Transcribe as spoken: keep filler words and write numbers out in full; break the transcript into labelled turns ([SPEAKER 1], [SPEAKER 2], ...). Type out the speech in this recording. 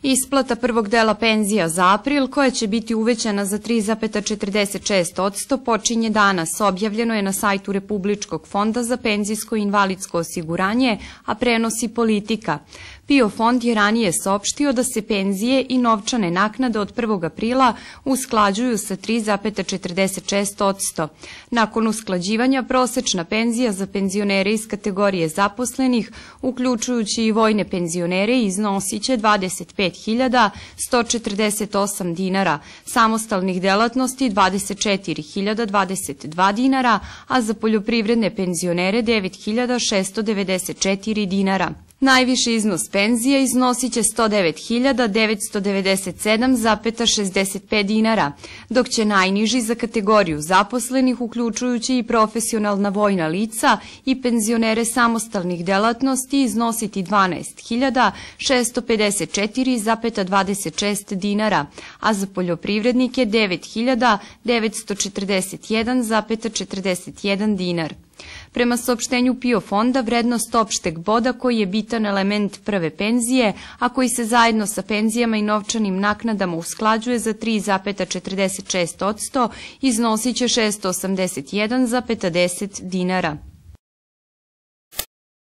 [SPEAKER 1] Isplata prvog dela penzija za april, koja će biti uvećana za tri zarez četrdeset šest posto, počinje danas. Objavljeno je na sajtu Republičkog fonda za penzijsko i invalidsko osiguranje, a prenosi Politika. PIO fond je ranije saopštio da se penzije i novčane naknade od prvog aprila usklađuju sa tri zarez četrdeset šest posto. Nakon usklađivanja, prosečna penzija za penzionere iz kategorije zaposlenih, uključujući i vojne penzionere, iznosit će dvadeset pet hiljada sto četrdeset osam dinara, samostalnih delatnosti dvadeset četiri hiljade dvadeset dva dinara, a za poljoprivredne penzionere devet hiljada šesto devedeset četiri dinara. Najviši iznos penzija iznosit će sto devet hiljada devetsto devedeset sedam zarez šezdeset pet dinara, dok će najniži za kategoriju zaposlenih, uključujući i profesionalna vojna lica i penzionere samostalnih delatnosti, iznositi dvanaest hiljada šesto pedeset četiri zarez dvadeset šest dinara, a za poljoprivrednike devet hiljada devetsto četrdeset jedan zarez četrdeset jedan dinar. Prema saopštenju PIO fonda, vrednost opšteg boda, koji je bitan element prve penzije, a koji se zajedno sa penzijama i novčanim naknadama usklađuje za tri zarez četrdeset šest posto, iznosit će šesto osamdeset jedan zarez deset dinara.